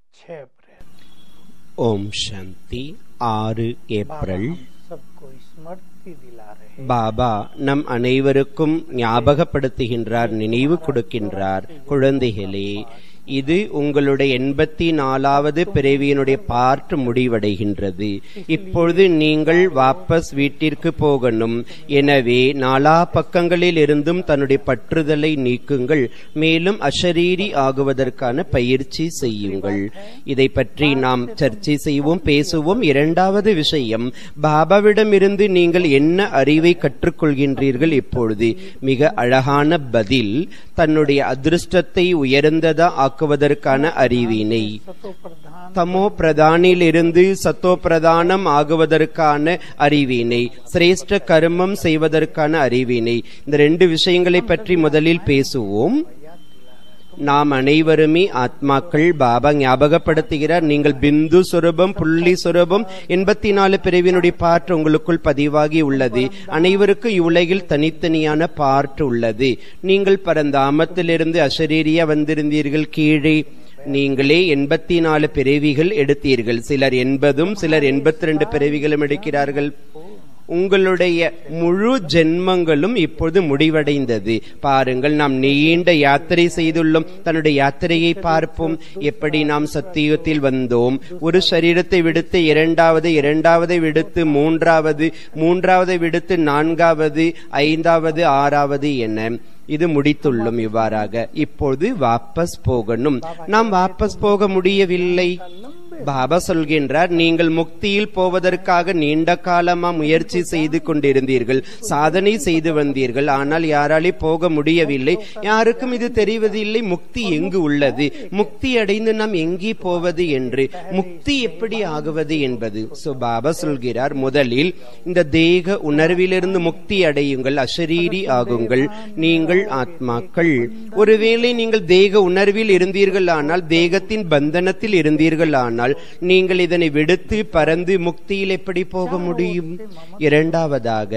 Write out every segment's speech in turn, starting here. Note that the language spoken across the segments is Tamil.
6 अप्रैल। ओम शांति। 6 ஏப்ரல் सबको स्मृति दिला रहे। பாபா நம் அனைவருக்கும் ஞாபகப்படுத்துகின்றார், நினைவு கொடுக்கின்றார். குழந்தைகளே, இது உங்களுடைய 84வது பிறவியினுடைய பார்ட் முடிவடைகின்றது. இப்பொழுது நீங்கள் வாபஸ் வீட்டிற்கு போகணும். எனவே 4 பக்கங்களில் இருந்தும் தன்னுடைய பற்றுதலை நீக்குங்கள். மேலும் அஷரீரி ஆகுவதற்கான பயிற்சி செய்யுங்கள். இதை பற்றி நாம் சர்ச்சை செய்வோம், பேசுவோம். 2வது விஷயம், பாபாவிடம் இருந்து நீங்கள் என்ன அறிவை கற்றுக்கொள்கின்றீர்கள்? இப்பொழுது மிக அழகான பதில். தன்னுடைய அதிருஷ்டத்தை உயர்ந்ததா ஆக்குவதற்கான அறிவினை, தமோ பிரதானில் இருந்து சத்தோ பிரதானம் ஆகுவதற்கான அறிவினை, சிரேஷ்ட கர்மம் செய்வதற்கான அறிவினை. இந்த 2 விஷயங்களை பற்றி முதலில் பேசுவோம். நாம் அனைவருமே ஆத்மாக்கள். பாபா ஞாபகப்படுத்துகிறார், நீங்கள் பிந்து சுரூபம், புள்ளி சுரூபம். 84 பிறவியினுடைய பார்ட் உங்களுக்குள் பதிவாகி உள்ளது. அனைவருக்கும் இவ்வுலகில் தனித்தனியான பார்ட் உள்ளது. நீங்கள் பரந்தாமத்திலிருந்து அஷரீரியா வந்திருந்தீர்கள். கீழே நீங்களே 84 பிறவிகள் எடுத்தீர்கள். சிலர் 80, சிலர் 82 பிறவிகளும் எடுக்கிறார்கள். உங்களுடைய முழு ஜென்மங்களும் இப்பொழுது முடிவடைந்தது. பாருங்கள், நாம் நீண்ட யாத்திரை செய்துள்ளோம். தன்னுடைய யாத்திரையை பார்ப்போம். எப்படி நாம் சத்தியுகத்தில் வந்தோம், ஒரு சரீரத்தை விடுத்து இரண்டாவதை விடுத்து மூன்றாவதை விடுத்து 4வது, 5வது, 6வது என இது முடித்துள்ளோம். இவ்வாறாக இப்பொழுது வாபஸ் போகணும். நாம் வாபஸ் போக முடியவில்லை. பாபா சொல்கின்றார், நீங்கள் முக்தியில் போவதற்காக நீண்ட காலமா முயற்சி செய்து கொண்டிருந்தீர்கள், சாதனை செய்து வந்தீர்கள். ஆனால் யாராலே போக முடியவில்லை. யாருக்கும் இது தெரிவதில்லை, முக்தி எங்கு உள்ளது, முக்தி அடைந்து நாம் எங்கே போவது என்று, முக்தி எப்படி ஆகுவது என்பது. பாபா சொல்கிறார், முதலில் இந்த தேக உணர்விலிருந்து முக்தி அடையுங்கள், அஷரீரி ஆகுங்கள். நீங்கள் ஆத்மாக்கள். ஒருவேளை நீங்கள் தேக உணர்வில் இருந்தீர்கள் ஆனால், தேகத்தின் பந்தனத்தில் இருந்தீர்கள் ஆனால், நீங்கள் இதனை விடுத்து பறந்து முக்தியில் எப்படி போக முடியும்? 2வதாக,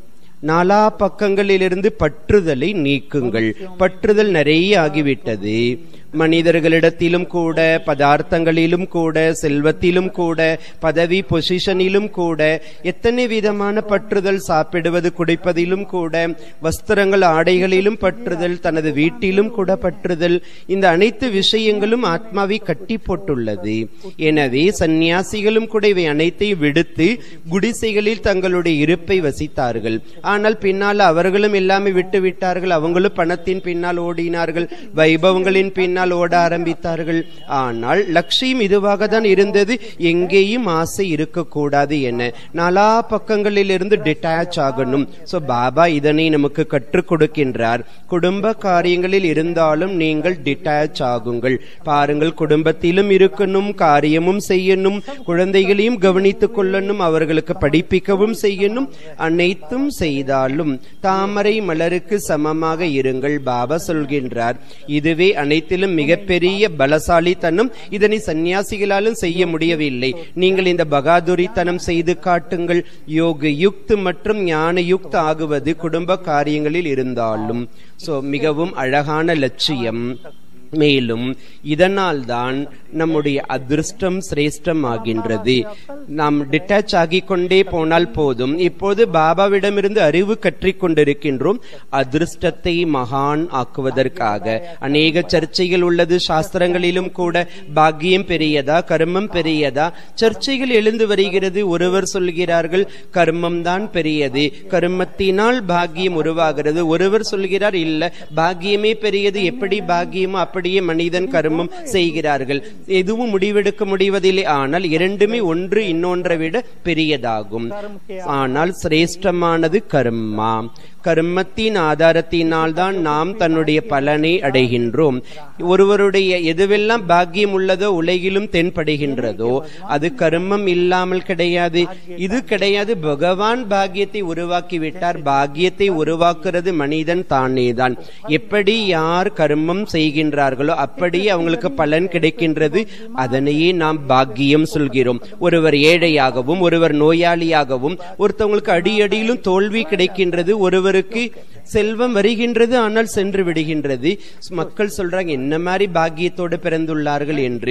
4 பக்கங்களிலிருந்து பற்றுதலை நீக்குங்கள். பற்றுதல் நிறைய ஆகிவிட்டது. மனிதர்களிடத்திலும் கூட, பதார்த்தங்களிலும் கூட, செல்வத்திலும் கூட, பதவி பொசிஷனிலும் கூட, எத்தனை விதமான பற்றுதல். சாப்பிடுவது குடிப்பதிலும் கூட, வஸ்திரங்கள் ஆடைகளிலும் பற்றுதல், தனது வீட்டிலும் கூட பற்றுதல். இந்த அனைத்து விஷயங்களும் ஆத்மாவை கட்டி போட்டுள்ளது. எனவே சந்நியாசிகளும் கூட இவை அனைத்தையும் விடுத்து குடிசைகளில் தங்களுடைய இருப்பை வசித்தார்கள். ஆனால் பின்னால் அவர்களும் எல்லாமே விட்டு விட்டார்கள். அவங்களும் பணத்தின் பின்னால் ஓடினார்கள், வைபவங்களின் பின்னால் ஓட ஆரம்பித்தார்கள். ஆனால் லட்சியம் இதுவாக தான் இருந்தது, எங்கேயும் ஆசை இருக்கக்கூடாது என. 4 பக்கங்களில் இருந்து டிட்டாச் ஆகணும். பாபா இதனை நமக்கு கற்றுக் கொடுக்கின்றார். குடும்ப காரியங்களில் இருந்தாலும் நீங்கள் டிட்டாச் ஆகுங்கள். பாருங்கள், குடும்பத்திலும் இருக்கணும், காரியமும் செய்யணும், குழந்தைகளையும் கவனித்துக் கொள்ளணும், அவர்களுக்கு படிப்பிக்கவும் செய்யணும். அனைத்தும் செய்தாலும் தாமரை மலருக்கு சமமாக இருங்கள். பாபா சொல்கின்றார், இதுவே அனைத்திலும் மிகப்பெரிய பலசாலித்தனம். இதனை சந்நியாசிகளாலும் செய்ய முடியவில்லை. நீங்கள் இந்த பகாதுரித்தனம் செய்து காட்டுங்கள். யோக யுக்த் மற்றும் ஞான யுக்த் ஆகுவது குடும்ப காரியங்களில் இருந்தாலும். மிகவும் அழகான லட்சியம். மேலும் இதனால் தான் நம்முடைய அதிர்ஷ்டம் சிரேஷ்டம் ஆகின்றது. நாம் டிட்டாச் ஆகிக் கொண்டே போனால் போதும். இப்போது பாபாவிடமிருந்து அறிவு கற்றிக் கொண்டிருக்கின்றோம், அதிர்ஷ்டத்தை மகான் ஆக்குவதற்காக. அநேக சர்ச்சைகள் உள்ளது. சாஸ்திரங்களிலும் கூட பாக்கியம் பெரியதா, கர்மம் பெரியதா, சர்ச்சைகள் எழுந்து வருகிறது. ஒருவர் சொல்கிறார்கள் கர்மம் தான் பெரியது, கர்மத்தினால் பாக்கியம் உருவாகிறது. ஒருவர் சொல்கிறார் இல்ல, பாக்கியமே பெரியது, எப்படி பாக்கியமோ அப்படியே மனிதன் கர்மம் செய்கிறார்கள். எதுவும் முடிவெடுக்க முடிவதில்லை. ஆனால் இரண்டுமே ஒன்று இன்னொன்றை விட பெரியதாகும். ஆனால் சிரேஷ்டமானது கர்மா. கர்மத்தின் ஆதாரத்தினால் தான் நாம் தன்னுடைய பலனை அடைகின்றோம். ஒருவருடைய எதுவெல்லாம் பாக்கியம் உள்ளதோ, உலகிலும் தென்படுகின்றதோ, அது கர்மம் இல்லாமல் கிடையாது. இது கிடையாது. பகவான் பாக்கியத்தை உருவாக்கிவிட்டார். பாக்கியத்தை உருவாக்குறது மனிதன் தானேதான். எப்படி யார் கர்மம் செய்கின்றார்களோ அப்படியே அவங்களுக்கு பலன் கிடைக்கின்றது. அதனையே நாம் பாக்கியம் சொல்கிறோம். ஒருவர் ஏழையாகவும், ஒருவர் நோயாளியாகவும், ஒருத்தவங்களுக்கு அடியடியிலும் தோல்வி கிடைக்கின்றது, ஒருவருக்கு செல்வம் வருகின்றது ஆனால் சென்று விடுகின்றது. மக்கள் சொல்றாங்க என்ன மாதிரி பாக்கியத்தோடு பிறந்துள்ளார்கள் என்று.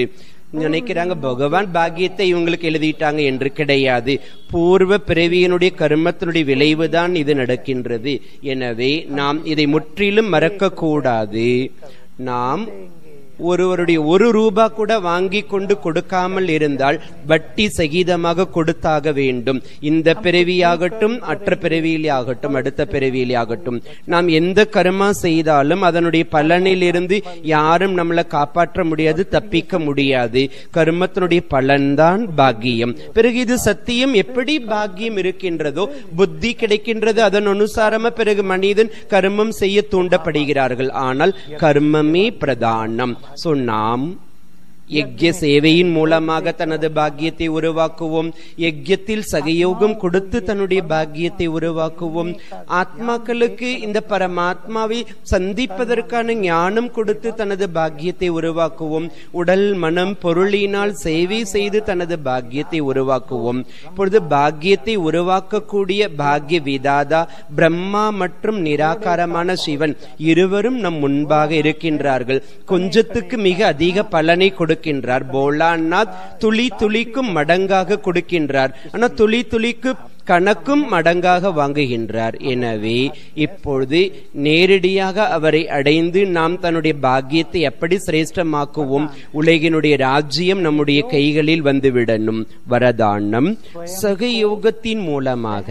நினைக்கிறாங்க பகவான் பாக்கியத்தை இவங்களுக்கு எழுதிட்டாங்க என்று. கிடையாது. பூர்வ பிறவியினுடைய கர்மத்தினுடைய விளைவுதான் இது நடக்கின்றது. எனவே நாம் இதை முற்றிலும் மறக்க கூடாது. நாம் ஒருவருடைய 1 ரூபா கூட வாங்கி கொண்டு கொடுக்காமல் இருந்தால் வட்டி சகிதமாக கொடுத்தாக வேண்டும். இந்த பிறவியாகட்டும், அற்ற பிறவியிலே ஆகட்டும், அடுத்த பிறவியிலே ஆகட்டும், நாம் எந்த கர்மா செய்தாலும் அதனுடைய பலனில் இருந்து யாரும் நம்மளை காப்பாற்ற முடியாது, தப்பிக்க முடியாது. கர்மத்தினுடைய பலன்தான் பாக்கியம். பிறகு இது சத்தியம். எப்படி பாக்கியம் இருக்கின்றதோ புத்தி கிடைக்கின்றது, அதன் அனுசாரமா பிறகு மனிதன் கர்மம் செய்ய தூண்டப்படுகிறார்கள். ஆனால் கர்மமே பிரதானம். நாம் யஜ்ய சேவையின் மூலமாக தனது பாக்கியத்தை உருவாக்குவோம். யஜ்யத்தில் சகயோகம் கொடுத்து தன்னுடைய பாக்கியத்தை உருவாக்குவோம். ஆத்மாக்களுக்கு இந்த பரமாத்மாவை சந்திப்பதற்கான ஞானம் கொடுத்து தனது பாக்கியத்தை உருவாக்குவோம். உடல் மனம் பொருளினால் சேவை செய்து தனது பாக்கியத்தை உருவாக்குவோம். இப்பொழுது பாக்கியத்தை உருவாக்கக்கூடிய பாக்கிய விதாதா பிரம்மா மற்றும் நிராகாரமான சிவன் இருவரும் நம் முன்பாக இருக்கின்றார்கள். கொஞ்சத்துக்கு மிக அதிக பலனை கொடுக்கின்றார். போலாநாத் துளி துளிக்கும் மடங்காக கொடுக்கின்றார். ஆனா துளி துளிக்கு கணக்கும் மடங்காக வாங்குகின்றார். எனவே இப்பொழுது நேரடியாக அவரை அடைந்து நாம் தன்னுடைய பாக்கியத்தை எப்படி சிரேஷ்டமாக்குவோம்? உலகினுடைய ராஜ்யம் நம்முடைய கைகளில் வந்துவிடணும். வரதானம் சகயோகத்தின் மூலமாக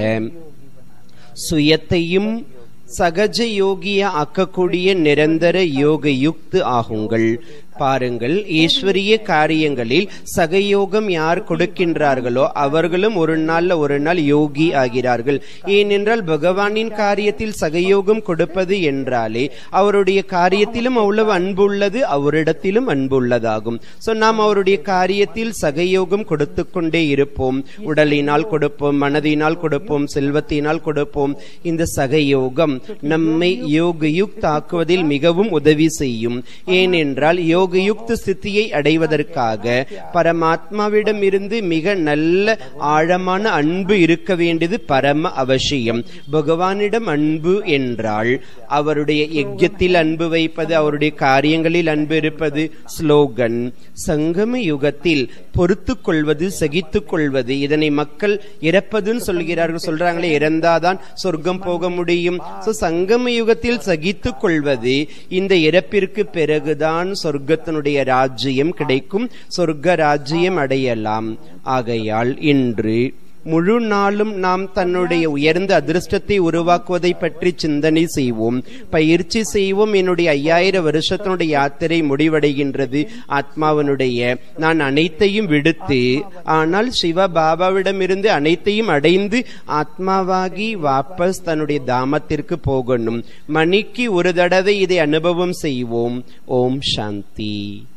சுயத்தையும் சகஜ யோகியா ஆக்கக்கூடிய நிரந்தர யோக யுக்து ஆகுங்கள். பாருங்கள், ஈஸ்வரிய காரியங்களில் சகயோகம் யார் கொடுக்கின்றார்களோ அவர்களும் ஒரு நாள் யோகி ஆகிறார்கள். ஏனென்றால் பகவானின் காரியத்தில் சகயோகம் கொடுப்பது என்றாலே அவருடைய காரியத்திலும் அவ்வளவு அன்பு உள்ளது, அவரிடத்திலும் அன்பு உள்ளதாகும். நாம் அவருடைய காரியத்தில் சகயோகம் கொடுத்து கொண்டே இருப்போம். உடலினால் கொடுப்போம், மனதினால் கொடுப்போம், செல்வத்தினால் கொடுப்போம். இந்த சகயோகம் நம்மை யோக யுக்த ஆக்குவதில் மிகவும் உதவி செய்யும். ஏனென்றால் யோக யுக்த ஸ்திதியை அடைவதற்காக பரமாத்மாவிடம் இருந்து மிக நல்ல ஆழமான அன்பு இருக்க வேண்டியது பரம அவசியம். பகவானிடம் அன்பு என்றால் அவருடைய யஜ்யத்தில் அன்பு வைப்பது, அவருடைய காரியங்களில் அன்பு இருப்பது. ஸ்லோகன் சங்கம யுகத்தில் பொறுத்து கொள்வது, சகித்துக் கொள்வது. இதனை மக்கள் இறப்பதுன்னு சொல்கிறார்கள். சொல்றாங்களே, இறந்தாதான் சொர்க்கம் போக முடியும். சங்கம யுகத்தில் சகித்துக் கொள்வது. இந்த இறப்பிற்கு பிறகுதான் சொர்க்கத்தினுடைய ராஜ்யம் கிடைக்கும், சொர்க்க ராஜ்யம் அடையலாம். ஆகையால் இன்று முழு நாளும் நாம் தன்னுடைய உயர்ந்த அதிர்ஷ்டத்தை உருவாக்குவதை பற்றி சிந்தனை செய்வோம், பயிற்சி செய்வோம். என்னுடைய 5000 வருஷத்தினுடைய யாத்திரை முடிவடைகின்றது. ஆத்மாவனுடைய நான் அனைத்தையும் விடுத்து, ஆனால் சிவ பாபாவிடமிருந்து அனைத்தையும் அடைந்து ஆத்மாவாகி வாபஸ் தன்னுடைய தாமத்திற்கு போகணும். மணிக்கு ஒரு தடவை இதை அனுபவம் செய்வோம். ஓம் சாந்தி.